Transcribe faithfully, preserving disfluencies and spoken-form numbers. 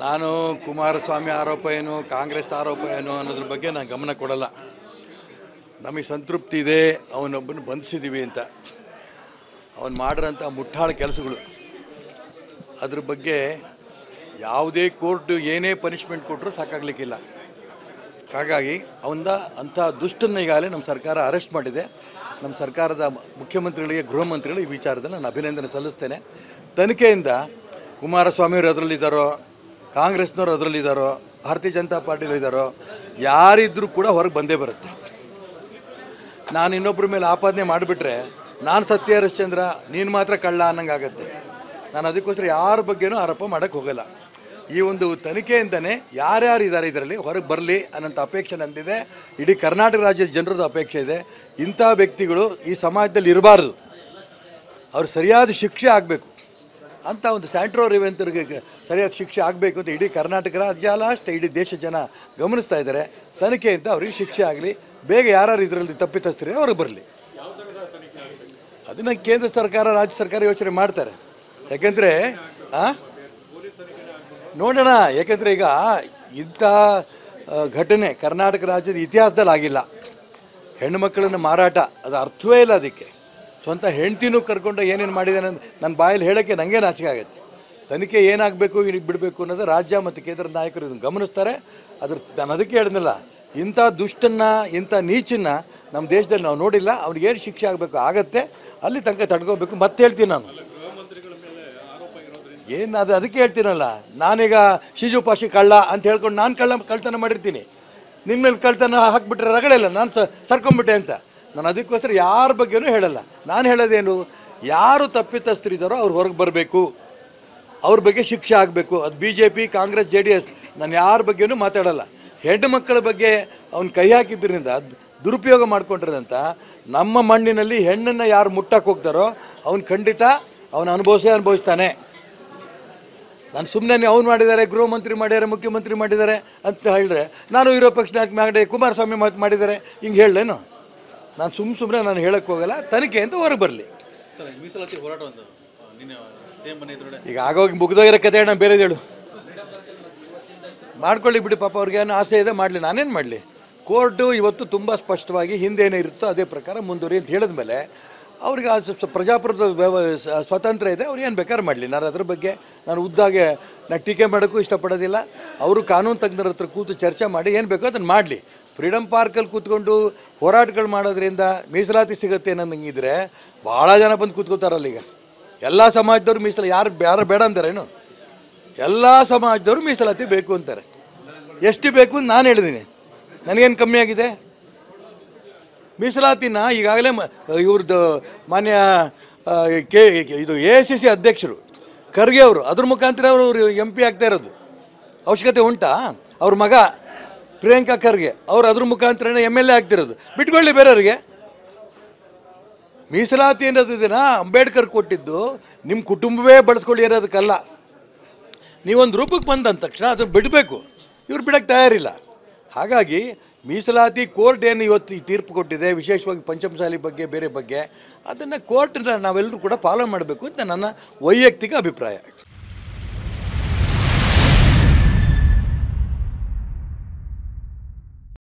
ನಾನು ಕುಮಾರಸ್ವಾಮಿ ಆರೋಪ ಏನು ಕಾಂಗ್ರೆಸ್ ಆರೋಪ ಏನು ಅನ್ನೋದ್ರ ಬಗ್ಗೆ ನಾನು ಗಮನ ಕೊಡಲ್ಲ. ನಮಗೆ ಸಂತೃಪ್ತಿ ಇದೆ ಅವನೊಬ್ಬನ ಬಂಧಿಸಿದ್ದೀವಿ ಅಂತ. ಅವನು ಮಾಡಿರೋಂಥ ಮುಟ್ಟಾಳ ಕೆಲಸಗಳು ಅದ್ರ ಬಗ್ಗೆ ಯಾವುದೇ ಕೋರ್ಟ್ ಏನೇ ಪನಿಷ್ಮೆಂಟ್ ಕೊಟ್ಟರೂ ಸಾಕಾಗಲಿಕ್ಕಿಲ್ಲ. ಹಾಗಾಗಿ ಅವನ ಅಂಥ ದುಷ್ಟನ್ನು ಈಗಾಗಲೇ ನಮ್ಮ ಸರ್ಕಾರ ಅರೆಸ್ಟ್ ಮಾಡಿದೆ. ನಮ್ಮ ಸರ್ಕಾರದ ಮುಖ್ಯಮಂತ್ರಿಗಳಿಗೆ ಗೃಹ ಮಂತ್ರಿಗಳು ಈ ವಿಚಾರದಲ್ಲಿ ನಾನು ಅಭಿನಂದನೆ ಸಲ್ಲಿಸ್ತೇನೆ. ತನಿಖೆಯಿಂದ ಕುಮಾರಸ್ವಾಮಿಯವರು ಅದರಲ್ಲಿದ್ದಾರೋ, ಕಾಂಗ್ರೆಸ್ನವರು ಅದರಲ್ಲಿದ್ದಾರೋ, ಭಾರತೀಯ ಜನತಾ ಪಾರ್ಟಿಲಿದ್ದಾರೋ, ಯಾರಿದ್ದರೂ ಕೂಡ ಹೊರಗೆ ಬಂದೇ ಬರುತ್ತೆ. ನಾನು ಇನ್ನೊಬ್ಬರ ಮೇಲೆ ಆಪಾದನೆ ಮಾಡಿಬಿಟ್ರೆ ನಾನು ಸತ್ಯ ಹರಿಶ್ಚಂದ್ರ, ನೀನು ಮಾತ್ರ ಕಳ್ಳ ಅನ್ನಂಗಾಗತ್ತೆ. ನಾನು ಅದಕ್ಕೋಸ್ಕರ ಯಾರ ಬಗ್ಗೆನೂ ಆರೋಪ ಮಾಡೋಕ್ಕೆ ಹೋಗಲ್ಲ. ಈ ಒಂದು ತನಿಖೆಯಿಂದನೇ ಯಾರ್ಯಾರು ಇದ್ದಾರೆ ಇದರಲ್ಲಿ ಹೊರಗೆ ಬರಲಿ ಅನ್ನೋಂಥ ಅಪೇಕ್ಷೆ ನಂದಿದೆ. ಇಡೀ ಕರ್ನಾಟಕ ರಾಜ್ಯದ ಜನರದ ಅಪೇಕ್ಷೆ ಇದೆ. ಇಂಥ ವ್ಯಕ್ತಿಗಳು ಈ ಸಮಾಜದಲ್ಲಿ ಇರಬಾರ್ದು, ಅವ್ರು ಸರಿಯಾದ ಶಿಕ್ಷೆ ಆಗಬೇಕು ಅಂತ ಒಂದು ಸ್ಯಾಂಟ್ರೋ ರೇವಂತರಿಗೆ ಸರಿಯಾದ ಶಿಕ್ಷೆ ಆಗಬೇಕು ಅಂತ ಇಡೀ ಕರ್ನಾಟಕ ರಾಜ್ಯ ಅಲ್ಲ ಅಷ್ಟೇ ಇಡೀ ದೇಶ ಜನ ಗಮನಿಸ್ತಾ ಇದ್ದಾರೆ. ತನಿಖೆಯಿಂದ ಅವ್ರಿಗೆ ಶಿಕ್ಷೆ ಆಗಲಿ, ಬೇಗ ಯಾರು ಇದರಲ್ಲಿ ತಪ್ಪಿತಸ್ಥರು ಅವ್ರಿಗೆ ಬರಲಿ. ಅದನ್ನು ಕೇಂದ್ರ ಸರ್ಕಾರ ರಾಜ್ಯ ಸರ್ಕಾರ ಯೋಚನೆ ಮಾಡ್ತಾರೆ. ಯಾಕೆಂದರೆ ನೋಡೋಣ, ಯಾಕೆಂದರೆ ಈಗ ಇಂಥ ಘಟನೆ ಕರ್ನಾಟಕ ರಾಜ್ಯದ ಇತಿಹಾಸದಲ್ಲಿ ಆಗಿಲ್ಲ. ಹೆಣ್ಣುಮಕ್ಕಳನ್ನು ಮಾರಾಟ, ಅದು ಅರ್ಥವೇ ಇಲ್ಲ. ಅದಕ್ಕೆ ಸ್ವಂತ ಹೆಂಡ್ತಿನೂ ಕರ್ಕೊಂಡು ಏನೇನು ಮಾಡಿದ್ದಾನೆ ನನ್ನ ಬಾಯಲ್ಲಿ ಹೇಳೋಕ್ಕೆ ನನಗೆ ನಾಚಿಕೆ ಆಗುತ್ತೆ. ತನಿಖೆ ಏನಾಗಬೇಕು ಇದಕ್ಕೆ ಬಿಡಬೇಕು ಅನ್ನೋದು ರಾಜ್ಯ ಮತ್ತು ಕೇಂದ್ರ ನಾಯಕರು ಇದನ್ನು ಗಮನಿಸ್ತಾರೆ. ಅದ್ರ ನಾನು ಅದಕ್ಕೆ ಹೇಳಿದ್ನಲ್ಲ, ಇಂಥ ದುಷ್ಟನ್ನು ಇಂಥ ನೀಚನ್ನು ನಮ್ಮ ದೇಶದಲ್ಲಿ ನಾವು ನೋಡಿಲ್ಲ. ಅವ್ನಿಗೇನು ಶಿಕ್ಷೆ ಆಗಬೇಕು ಆಗತ್ತೆ, ಅಲ್ಲಿ ತನಕ ತಡ್ಕೋಬೇಕು. ಮತ್ತೆ ಹೇಳ್ತೀನಿ ನಾನು ಏನು ಅದು ಅದಕ್ಕೆ ಹೇಳ್ತೀನಲ್ಲ, ನಾನೀಗ ಶಿಜು ಪಾಶಿ ಕಳ್ಳ ಅಂತ ಹೇಳ್ಕೊಂಡು ನಾನು ಕಳ್ಳ ಕಳ್ತನ ಮಾಡಿರ್ತೀನಿ, ನಿಮ್ಮ ಮೇಲೆ ಕಳ್ತನ ಹಾಕಿಬಿಟ್ರೆ ರಗಳೆ ಇಲ್ಲ, ನಾನು ಸ ಸರ್ಕೊಂಬಿಟ್ಟೆ ಅಂತ. ನಾನು ಅದಕ್ಕೋಸ್ಕರ ಯಾರ ಬಗ್ಗೆನೂ ಹೇಳಲ್ಲ. ನಾನು ಹೇಳೋದೇನು, ಯಾರು ತಪ್ಪಿತಸ್ಥರಿದ್ದಾರೋ ಅವ್ರು ಹೊರಗೆ ಬರಬೇಕು, ಅವ್ರ ಬಗ್ಗೆ ಶಿಕ್ಷೆ ಆಗಬೇಕು. ಅದು B J P, Congress, J D S, ನಾನು ಯಾರ ಬಗ್ಗೆನೂ ಮಾತಾಡಲ್ಲ. ಹೆಣ್ಣು ಮಕ್ಕಳ ಬಗ್ಗೆ ಅವ್ನು ಕೈ ಹಾಕಿದ್ರಿಂದ ದುರುಪಯೋಗ ಮಾಡ್ಕೊಂಡಿರೋದಂತ ನಮ್ಮ ಮಣ್ಣಿನಲ್ಲಿ ಹೆಣ್ಣನ್ನು ಯಾರು ಮುಟ್ಟಕ್ಕೆ ಹೋಗ್ತಾರೋ ಅವ್ನು ಖಂಡಿತ ಅವನು ಅನುಭವಿಸೇ ಅನುಭವಿಸ್ತಾನೆ. ನಾನು ಸುಮ್ಮನೆ ಅವ್ನು ಮಾಡಿದ್ದಾರೆ, ಗೃಹ ಮಂತ್ರಿ ಮಾಡಿದ್ದಾರೆ, ಮುಖ್ಯಮಂತ್ರಿ ಮಾಡಿದ್ದಾರೆ ಅಂತ ಹೇಳಿದ್ರೆ ನಾನು ವಿರೋಧ ಪಕ್ಷ ನಾಯಕ ಮಾಡಿ ಕುಮಾರಸ್ವಾಮಿ ಮಾತು ಮಾಡಿದ್ದಾರೆ ಹಿಂಗೆ ಹೇಳಲೇನು? ನಾನು ಸುಮ್ಮ ಸುಮ್ಮನೆ ನಾನು ಹೇಳಕ್ಕೆ ಹೋಗಲ್ಲ. ತನಿಖೆ ಅಂತ ಹೊರಗೆ ಬರಲಿ. ಈಗ ಆಗೋಗಿ ಮುಗಿದೋಗಿರೋ ಕತೆ ನಾನು ಬೇರೆ ಹೇಳು ಮಾಡ್ಕೊಳ್ಳಿ ಬಿಡಿ. ಪಾಪ ಅವ್ರಿಗೇನು ಆಸೆ ಇದೆ, ಮಾಡಲಿ, ನಾನೇನು ಮಾಡಲಿ. ಕೋರ್ಟು ಇವತ್ತು ತುಂಬ ಸ್ಪಷ್ಟವಾಗಿ ಹಿಂದೇನೇ ಇರುತ್ತೋ ಅದೇ ಪ್ರಕಾರ ಮುಂದುವರಿ ಅಂತ ಹೇಳಿದ ಮೇಲೆ ಅವ್ರಿಗೆ ಆ ಪ್ರಜಾಪ್ರಭುತ್ವ ವ್ಯವ ಸ್ವಾತಂತ್ರ್ಯ ಇದೆ, ಅವ್ರು ಏನು ಬೇಕಾದ್ರೆ ಮಾಡಲಿ. ನಾನು ಅದ್ರ ಬಗ್ಗೆ ನಾನು ಉದ್ದಾಗೆ ನಾನು ಟೀಕೆ ಮಾಡೋಕ್ಕೂ ಇಷ್ಟಪಡೋದಿಲ್ಲ. ಅವರು ಕಾನೂನು ತಜ್ಞರ ಹತ್ರ ಕೂತು ಚರ್ಚೆ ಮಾಡಿ ಏನು ಬೇಕೋ ಅದನ್ನು ಮಾಡಲಿ. ಫ್ರೀಡಮ್ ಪಾರ್ಕಲ್ಲಿ ಕೂತ್ಕೊಂಡು ಹೋರಾಟಗಳು ಮಾಡೋದ್ರಿಂದ ಮೀಸಲಾತಿ ಸಿಗುತ್ತೆ ಅನ್ನೋಂಗಿದ್ರೆ ಭಾಳ ಜನ ಬಂದು ಕೂತ್ಕೋತಾರಲ್ಲ. ಈಗ ಎಲ್ಲ ಸಮಾಜದವ್ರು ಮೀಸಲ ಯಾರು ಯಾರು ಬೇಡ ಅಂತಾರೇನು? ಎಲ್ಲ ಸಮಾಜದವರು ಮೀಸಲಾತಿ ಬೇಕು ಅಂತಾರೆ. ಎಷ್ಟು ಬೇಕು ಅಂತ ನಾನು ಹೇಳಿದ್ದೀನಿ. ನನಗೇನು ಕಮ್ಮಿ ಆಗಿದೆ? ಮೀಸಲಾತಿನ ಈಗಾಗಲೇ ಇವ್ರದ್ದು ಮಾನ್ಯ ಕೆ ಇದು ಎ ಐ ಸಿ ಸಿ ಅಧ್ಯಕ್ಷರು ಖರ್ಗೆ ಅವರು ಅದ್ರ ಮುಖಾಂತರ ಅವರು ಎಂ ಪಿ ಆಗ್ತಾ ಇರೋದು ಅವಶ್ಯಕತೆ ಉಂಟಾ? ಅವ್ರ ಮಗ ಪ್ರಿಯಾಂಕಾ ಖರ್ಗೆ ಅವರು ಅದ್ರ ಮುಖಾಂತರನೇ ಎಮ್ ಎಲ್ ಎ ಆಗ್ತಿರೋದು. ಬಿಟ್ಕೊಳ್ಳಿ ಬೇರೆಯವ್ರಿಗೆ. ಮೀಸಲಾತಿ ಅನ್ನೋದಿನ ಅಂಬೇಡ್ಕರ್ ಕೊಟ್ಟಿದ್ದು ನಿಮ್ಮ ಕುಟುಂಬವೇ ಬಳಸ್ಕೊಳ್ಳಿ ಅನ್ನೋದಕ್ಕಲ್ಲ. ನೀವೊಂದು ರೂಪಕ್ಕೆ ಬಂದಂದ ತಕ್ಷಣ ಅದನ್ನು ಬಿಡಬೇಕು. ಇವ್ರು ಬಿಡೋಕ್ಕೆ ತಯಾರಿಲ್ಲ. ಹಾಗಾಗಿ ಮೀಸಲಾತಿ ಕೋರ್ಟ್ ಏನು ಇವತ್ತು ಈ ತೀರ್ಪು ಕೊಟ್ಟಿದೆ, ವಿಶೇಷವಾಗಿ ಪಂಚಮಸಾಲಿ ಬಗ್ಗೆ ಬೇರೆ ಬಗ್ಗೆ, ಅದನ್ನು ಕೋರ್ಟ್ನ ನಾವೆಲ್ಲರೂ ಕೂಡ ಫಾಲೋ ಮಾಡಬೇಕು ಅಂತ ನನ್ನ ವೈಯಕ್ತಿಕ ಅಭಿಪ್ರಾಯ.